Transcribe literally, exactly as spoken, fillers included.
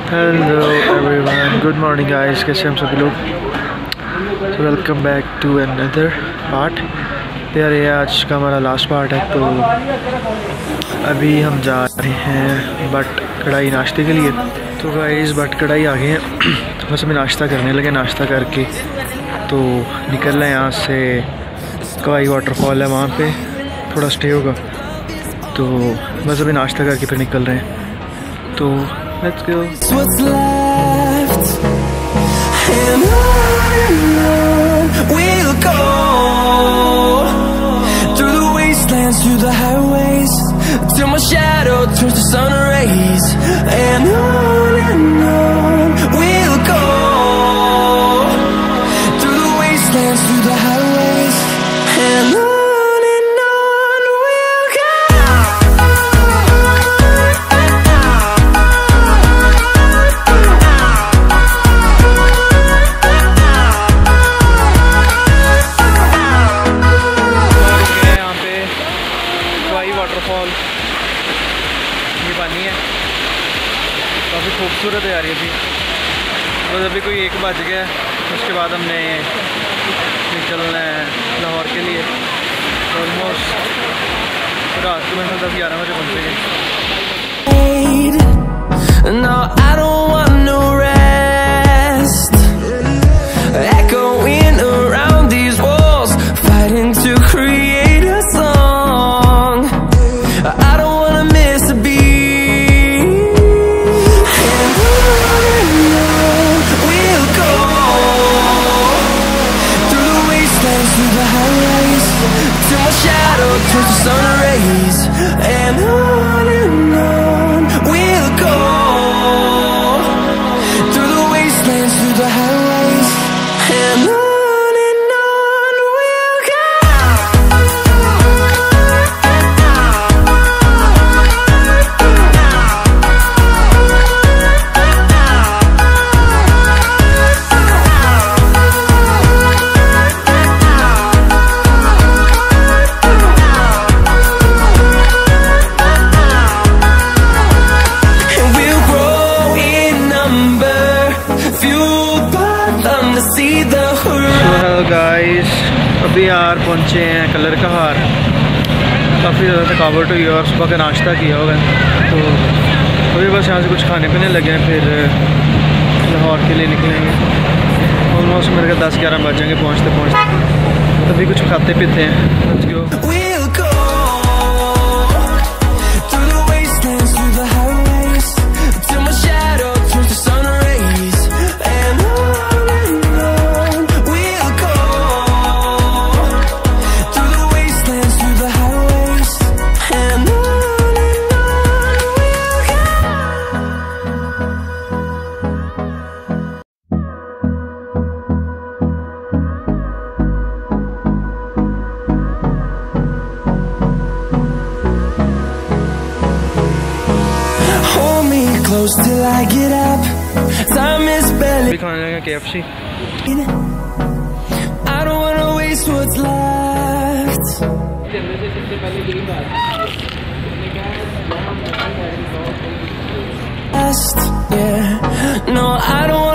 Hello everyone, good morning guys, कैसे हम सभी लोग। तो welcome back to another part. यार ये आज का हमारा लास्ट पार्ट है। तो अभी हम जा रहे हैं बट कढ़ाई नाश्ते के लिए। तो गाइस बट कढ़ाई आ गए हैं। बस हमें नाश्ता करने लगे। नाश्ता करके तो निकल रहे हैं यहाँ से। कवाई वाटरफॉल है, वहाँ पे थोड़ा स्टे होगा। तो बस अभी नाश्ता करके फिर निकल रहे हैं। तो let's go. What's left, and on and on we'll go, through the wastelands, through the highways, till my shadow turns to sun rays. And on and on we'll go, through the wastelands, through the highways, and on. Waterfall ये पानी है, काफ़ी खूबसूरत है यार ये भी। बस अभी कोई एक बज गया, उसके बाद हमने निकलना है लाहौर के लिए। ऑलमोस्ट रात को मैं दस ग्यारह बजे पहुँचेंगे। गाइस अभी यार पहुँचे हैं कलर का हार। काफ़ी ज़्यादा थकावट हुई और सुबह का नाश्ता किया होगा। तो अभी बस यहाँ से कुछ खाने पीने लगे हैं, फिर लाहौर के लिए निकलेंगे। ऑलमोस्ट मेरे को दस ग्यारह बजेंगे पहुँचते पहुँचते। तभी कुछ खाते पीते हैं। Let's go. Till I get up, time is barely. खाने लगा K F C. I don't wanna waste what's left. Yeah, no, I don't